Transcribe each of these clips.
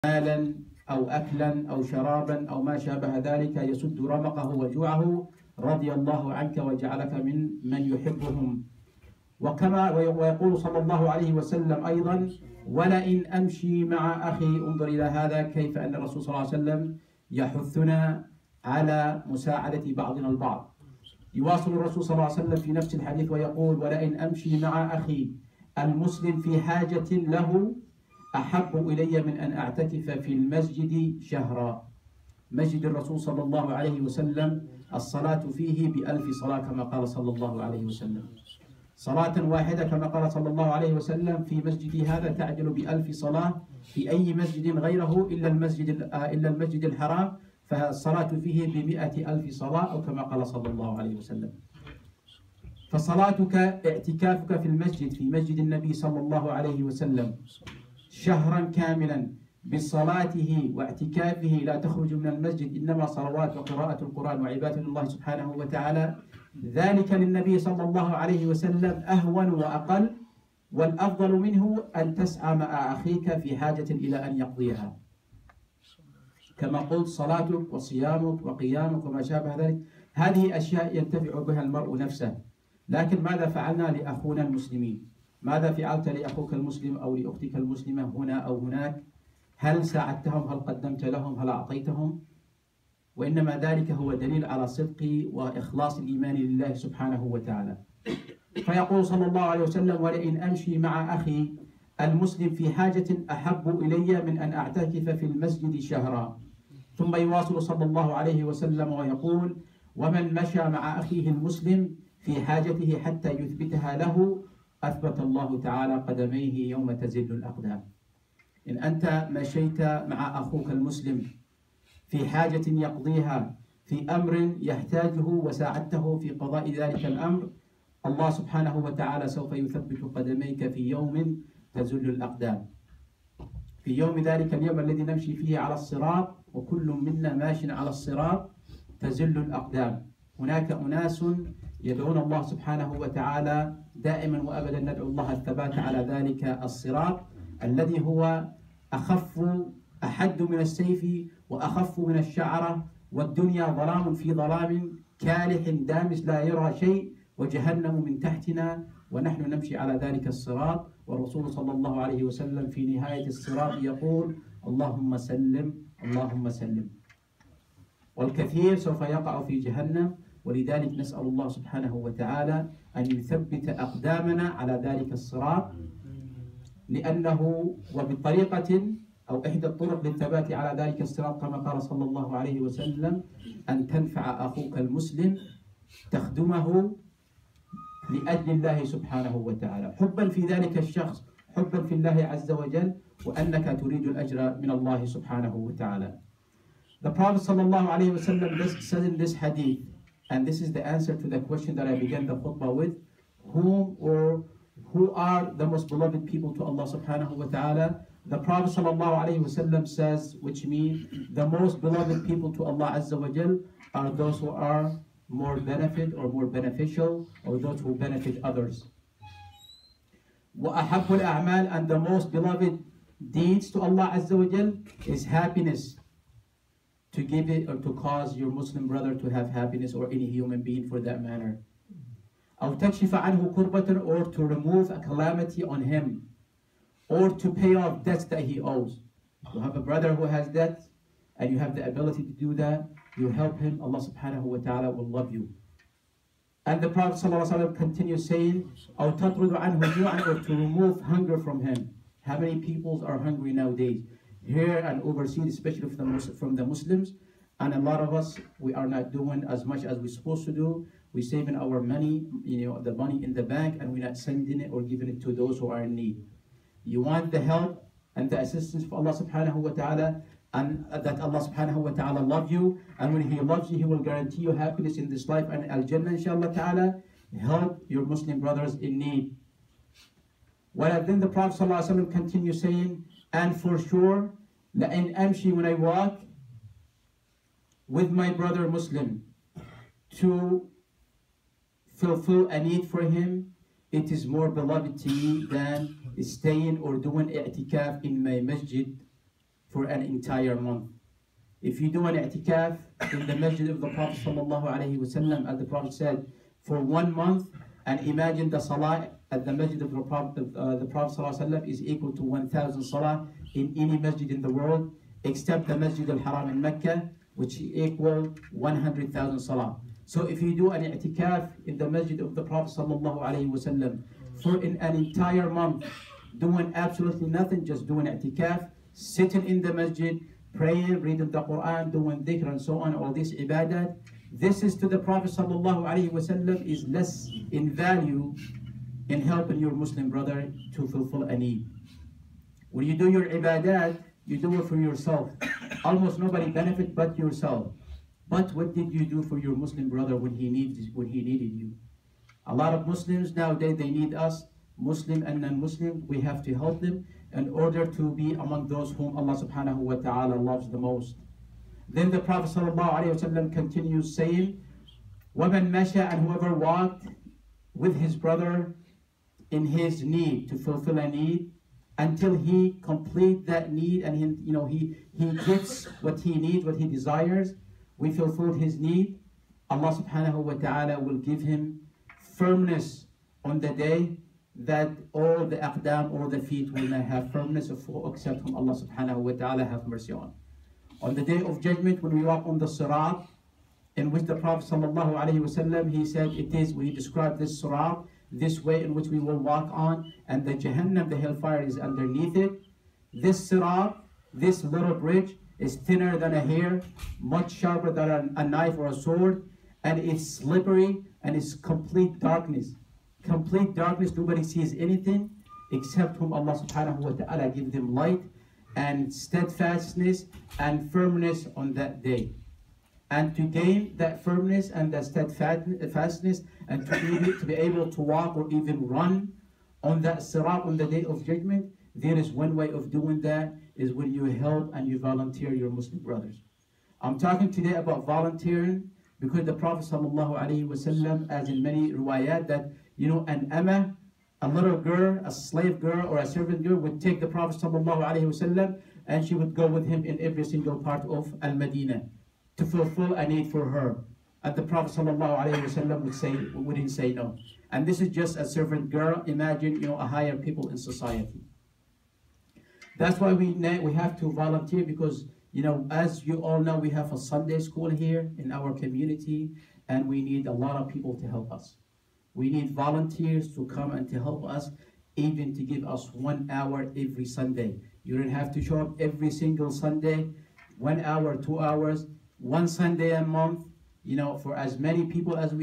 مالا أو أكلا أو شرابا أو ما شابه ذلك يسد رمقه وجوعه رضي الله عنك وجعلك من يحبهم. ويقول صلى الله عليه وسلم أيضا: ولئن أمشي مع أخي. انظر إلى هذا، كيف أن الرسول صلى الله عليه وسلم يحثنا على مساعدة بعضنا البعض. يواصل الرسول صلى الله عليه وسلم في نفس الحديث ويقول: ولئن أمشي مع أخي المسلم في حاجة له أحب إلي من أن أعتكف في المسجد شهرا. مسجد الرسول صلى الله عليه وسلم الصلاة فيه ب1000 صلاة كما قال صلى الله عليه وسلم. صلاة واحدة كما قال صلى الله عليه وسلم في مسجدي هذا تعجل ب1000 صلاة في أي مسجد غيره إلا المسجد الحرام، فالصلاة فيه ب100,000 صلاة أو كما قال صلى الله عليه وسلم. فصلاتك اعتكافك في المسجد، في مسجد النبي صلى الله عليه وسلم شهرا كاملا بصلاته واعتكافه، لا تخرج من المسجد، إنما صلوات وقراءة القرآن وعبادة الله سبحانه وتعالى، ذلك للنبي صلى الله عليه وسلم أهون وأقل، والأفضل منه أن تسعى مع أخيك في حاجة إلى أن يقضيها. كما قلت، صلاتك وصيامك وقيامك وما شابه ذلك، هذه أشياء ينتفع بها المرء نفسه. لكن ماذا فعلنا لأخونا المسلمين؟ ماذا فعلت لأخوك المسلم أو لأختك المسلمة هنا أو هناك؟ هل ساعدتهم؟ هل قدمت لهم؟ هل أعطيتهم؟ وإنما ذلك هو دليل على صدق وإخلاص الإيمان لله سبحانه وتعالى. فيقول صلى الله عليه وسلم: ولئن أمشي مع أخي المسلم في حاجة أحب إلي من أن أعتكف في المسجد شهرا. ثم يواصل صلى الله عليه وسلم ويقول: ومن مشى مع أخيه المسلم في حاجته حتى يثبتها له أثبت الله تعالى قدميه يوم تزل الأقدام. إن أنت مشيت مع أخوك المسلم في حاجة يقضيها، في أمر يحتاجه، وساعدته في قضاء ذلك الأمر، الله سبحانه وتعالى سوف يثبت قدميك في يوم تزل الأقدام، في يوم ذلك اليوم الذي نمشي فيه على الصراط، وكل منا ماش على الصراط تزل الأقدام. هناك أناس يدعون الله سبحانه وتعالى دائما وأبدا، ندعو الله الثبات على ذلك الصراط الذي هو أحد من السيف وأخف من الشعرة، والدنيا ظلام في ظلام كالح دامس لا يرى شيء، وجهنم من تحتنا، ونحن نمشي على ذلك الصراط. والرسول صلى الله عليه وسلم في نهاية الصراط يقول: اللهم سلم اللهم سلم. والكثير سوف يقع في جهنم، ولذلك نسأل الله سبحانه وتعالى أن يثبت أقدامنا على ذلك الصراط، لأنه وبطريقة أو إحدى الطرق للثبات على ذلك الصراط كما قال صلى الله عليه وسلم: أن تنفع أخوك المسلم، تخدمه لأجل الله سبحانه وتعالى، حبا في ذلك الشخص، حبا في الله عز وجل، وأنك تريد الأجر من الله سبحانه وتعالى. The Prophet sallallahu alayhi wa sallam said in this hadith, and this is the answer to the question that I began the khutbah with: who are the most beloved people to Allah subhanahu wa ta'ala? The Prophet sallallahu alayhi wa sallam says, which means the most beloved people to Allah azza wa jal are those who are more benefit or more beneficial, or those who benefit others. وَأَحَبُّ الْأَعْمَالِ, and the most beloved deeds to Allah azza wa jal is happiness, to give it or to cause your Muslim brother to have happiness, or any human being for that matter. أو تكشف عنه كربة, or to remove a calamity on him, or to pay off debts that he owes. You have a brother who has debts, and you have the ability to do that, you help him, Allah subhanahu wa ta'ala will love you. And the Prophet sallallahu alaihi wasallam continues saying: أو تطرد عنه جوعا, or to remove hunger from him. How many peoples are hungry nowadays? Here and overseas, especially from the Muslims, and a lot of us, we are not doing as much as we're supposed to do. We're saving our money, the money in the bank, and we're not sending it or giving it to those who are in need. You want the help and the assistance for Allah subhanahu wa ta'ala, and that Allah subhanahu wa ta'ala love you, and when He loves you, He will guarantee you happiness in this life and al-Jannah inshallah ta'ala. Help your Muslim brothers in need. Well, then the Prophet sallallahu alaihi wasallam continues saying: and for sure, لَإِنْ أَمْشِي, when I walk with my brother Muslim to fulfill a need for him, it is more beloved to me than staying or doing i'tikaf in my masjid for an entire month. If you do an i'tikaf in the masjid of the Prophet sallallahu alaihi wasallam, as the Prophet said, for 1 month, and imagine the salah at the masjid of the Prophet sallallahu alaihi wasallam is equal to 1,000 salah in any masjid in the world, except the Masjid al-Haram in Mecca, which equal 100,000 salah. So if you do an i'tikaf in the masjid of the Prophet sallallahu alaihi wasallam for an entire month, doing absolutely nothing, just doing i'tikaf, sitting in the masjid, praying, reading the Quran, doing dhikr and so on, all this ibadat, this is to the Prophet sallallahu alaihi wasallam is less in value in helping your Muslim brother to fulfill a need. When you do your ibadat, you do it for yourself. Almost nobody benefit but yourself. But what did you do for your Muslim brother when he needed you? A lot of Muslims nowadays, they need us, Muslim and non-Muslim. We have to help them in order to be among those whom Allah subhanahu wa ta'ala loves the most. Then the Prophet sallallahu alaihi wasallam continues saying, وَمَنْ مَشَى, and whoever walked with his brother in his need, to fulfill a need, until he complete that need and he gets what he needs, what he desires, we fulfilled his need, Allah subhanahu wa ta'ala will give him firmness on the day that all the aqdam or the feet will not have firmness except whom Allah subhanahu wa ta'ala have mercy on. On the day of judgment, when we walk on the sirat, in which the Prophet sallallahu alaihi wasallam, he said it is, we describe this sirat, this way in which we will walk on, and the Jahannam, the hellfire, is underneath it. This sirat, this little bridge, is thinner than a hair, much sharper than a knife or a sword, and it's slippery, and it's complete darkness. Complete darkness, nobody sees anything except whom Allah subhanahu wa ta'ala gives them light and steadfastness and firmness on that day. And to gain that firmness and that steadfastness and to be able to walk or even run on that sirat on the day of judgment, there is one way of doing that, is when you help and you volunteer your Muslim brothers. I'm talking today about volunteering because the Prophet sallallahu alaihi wasallam, as in many riwayat, that an amma, a little girl, a slave girl or a servant girl, would take the Prophet sallallahu alaihi wasallam and she would go with him in every single part of Al-Madinah to fulfill a need for her. And the Prophet sallallahu alaihi wasallam wouldn't say no. And this is just a servant girl. Imagine, a higher people in society. That's why we have to volunteer, because as you all know, we have a Sunday school here in our community, and we need a lot of people to help us. We need volunteers to come and to help us, even to give us 1 hour every Sunday. You don't have to show up every single Sunday, 1 hour, 2 hours, one Sunday a month, for as many people as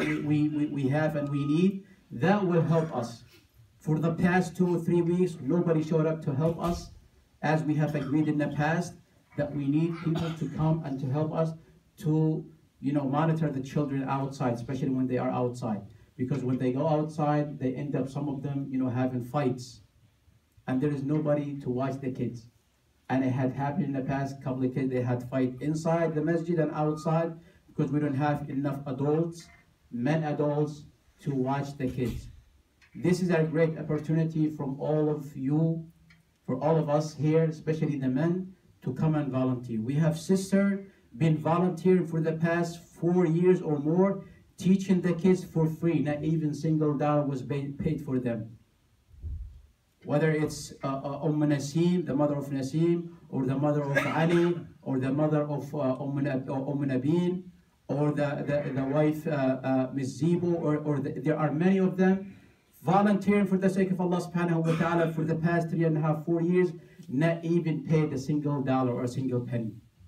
we have and we need. That will help us. For the past 2 or 3 weeks, nobody showed up to help us, as we have agreed in the past, that we need people to come and to help us to, monitor the children outside, especially when they are outside. Because when they go outside, they end up, some of them, having fights. And there is nobody to watch the kids. And it had happened in the past, couple of kids, they had fight inside the masjid and outside, because we don't have enough adults, men adults, to watch the kids. This is a great opportunity from all of you, for all of us here, especially the men, to come and volunteer. We have sister been volunteering for the past 4 years or more, teaching the kids for free. Not even single dollar was paid for them. Whether it's Nasim, the mother of Nasim, or the mother of Ali, or the mother of Nabeen, or the wife Ms. Zibo, there are many of them volunteering for the sake of Allah subhanahu wa ta'ala for the past 3.5, 4 years, not even paid a single dollar or a single penny.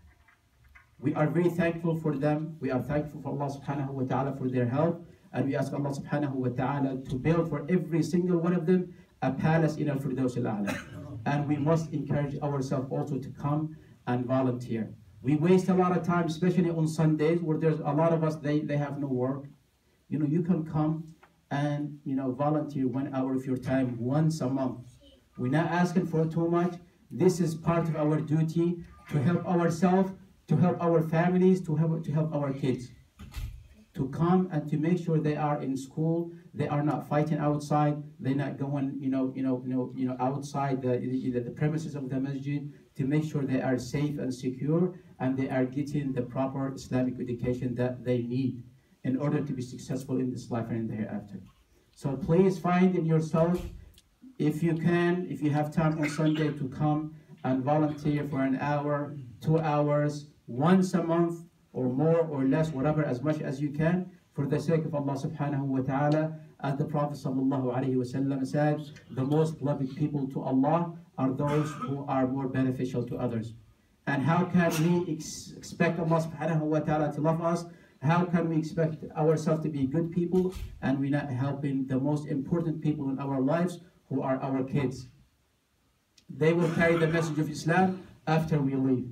We are very thankful for them. We are thankful for Allah subhanahu wa ta'ala for their help. And we ask Allah subhanahu wa ta'ala to build for every single one of them a palace in Al-Firdaus al-A'la. And we must encourage ourselves also to come and volunteer. We waste a lot of time, especially on Sundays, where there's a lot of us, they have no work. You can come and volunteer 1 hour of your time once a month. We're not asking for too much. This is part of our duty to help ourselves, to help our families, to help our kids, to come and to make sure they are in school, they are not fighting outside, they're not going outside the premises of the masjid to make sure they are safe and secure and they are getting the proper Islamic education that they need in order to be successful in this life and in the hereafter. So please find in yourself, if you can, if you have time on Sunday, to come and volunteer for an hour, 2 hours, once a month, or more or less, whatever, as much as you can, for the sake of Allah subhanahu wa ta'ala. As the Prophet sallallahu alaihi wasallam said, the most beloved people to Allah are those who are more beneficial to others. And how can we expect Allah subhanahu wa ta'ala to love us? How can we expect ourselves to be good people and we're not helping the most important people in our lives, who are our kids? They will carry the message of Islam after we leave.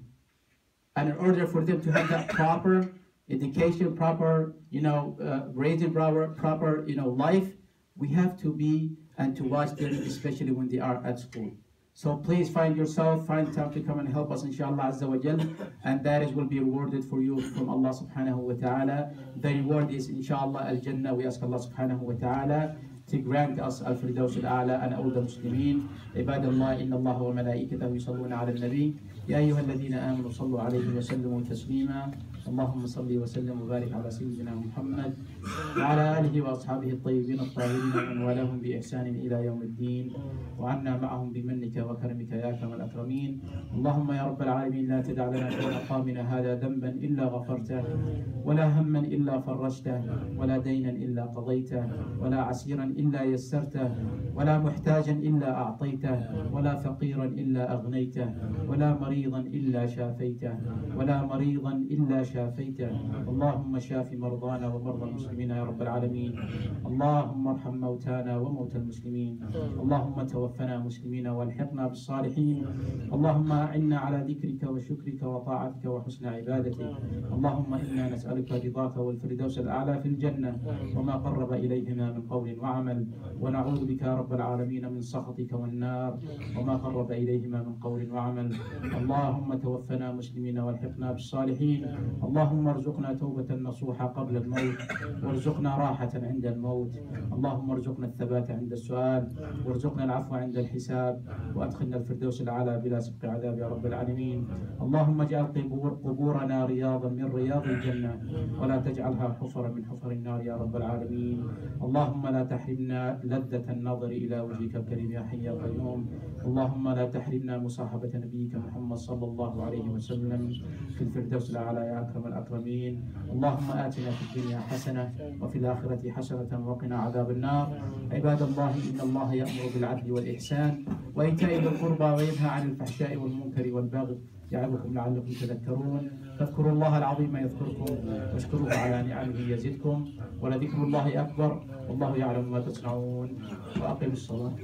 And in order for them to have that proper education, proper, raising, proper, life, we have to be and to watch them, especially when they are at school. So please find time to come and help us, inshallah azza wa jal, and that will be rewarded for you from Allah subhanahu wa ta'ala. The reward is, inshallah, al-Jannah. We ask Allah subhanahu wa ta'ala to grant us al-Firdaus al-A'la and all the Muslimin. عباد الله إن الله وملائكته يصلون على النبي يا أيها الذين آمنوا صلوا عليه وسلموا تسليما اللهم صل وسلم وبارك على سيدنا محمد وعلى آله وأصحابه الطيبين الطاهرين ومن والاهم بإحسان إلى يوم الدين وعنا معهم بمنك وكرمك يا أكرم الأكرمين. اللهم يا رب العالمين لا تدع لنا في مقامنا هذا ذنبا إلا غفرته ولا هما إلا فرجته ولا دينا إلا قضيته ولا عسيرا إلا يسرته ولا محتاجا إلا أعطيته ولا فقيرا إلا أغنيته ولا مريضا إلا شافيته ولا مريضا إلا شافيته. اللهم شاف مرضانا ومرضى المسلمين يا رب العالمين. اللهم ارحم موتانا وموتى المسلمين. اللهم توفنا مسلمين والحقنا بالصالحين. اللهم أعنا على ذكرك وشكرك وطاعتك وحسن عبادتك. اللهم إنا نسألك رضاك والفردوس الأعلى في الجنة وما قرب إليهما من قول وعمل ونعوذ بك يا رب العالمين من سخطك والنار وما قرب إليهما من قول وعمل. اللهم توفنا مسلمين والحقنا بالصالحين. اللهم ارزقنا توبة نصوحة قبل الموت وارزقنا راحة عند الموت. اللهم ارزقنا الثبات عند السؤال وارزقنا العفو عند الحساب وادخلنا الفردوس الأعلى بلا سبق عذاب يا رب العالمين. اللهم اجعل قبورنا رياضا من رياض الجنة ولا تجعلها حفرا من حفر النار يا رب العالمين. اللهم لا تحرمنا لذة النظر إلى وجهك الكريم يا حي يا قيوم. اللهم لا تحرمنا مصاحبة نبيك محمد صلى الله عليه وسلم في الفردوس الأعلى يا أكرم الأكرمين. اللهم آتنا في الدنيا حسنة وفي الآخرة حسنة وقنا عذاب النار. عباد الله إن الله يأمر بالعدل والإحسان وإيتاء ذي القربى وينهى عن الفحشاء والمنكر والبغي يعظكم لعلكم تذكرون. فاذكروا الله العظيم يذكركم واشكروه على نعمه يزدكم ولذكر الله أكبر والله يعلم ما تصنعون. وأقيموا الصلاة.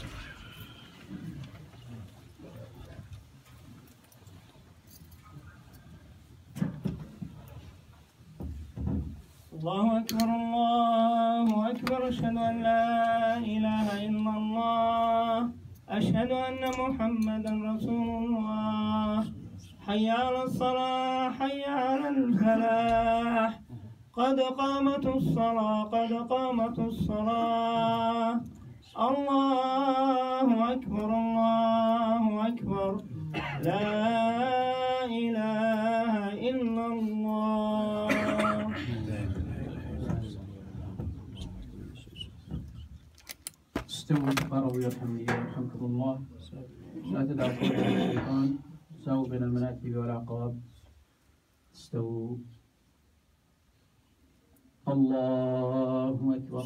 الله أكبر الله أكبر أشهد أن لا إله إلا الله أشهد أن محمدا رسول الله. حي على الصلاة حي على الفلاح قد قامت الصلاة قد قامت الصلاة. الله أكبر الله أكبر لا إله إلا الله. استووا تقاربوا يرحمني ويرحمكم الله. لا تدعوا قوة الشيطان. ساووا بين المناكب والأعقاب. استووا. الله أكبر.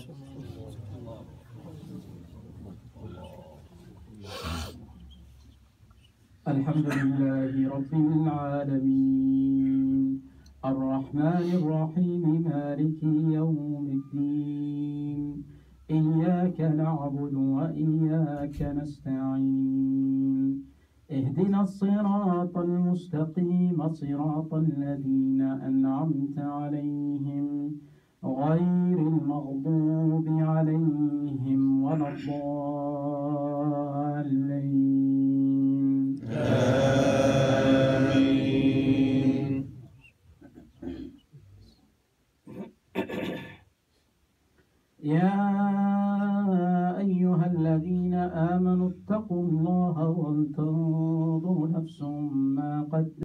الحمد لله رب العالمين الرحمن الرحيم مالك يوم الدين إياك نعبد وإياك نستعين اهدنا الصراط المستقيم صراط الذين أنعمت عليهم غير المغضوب عليهم ولا الضالين. آمين. يا أيها الذين آمنوا اتقوا الله ولتنظر نفس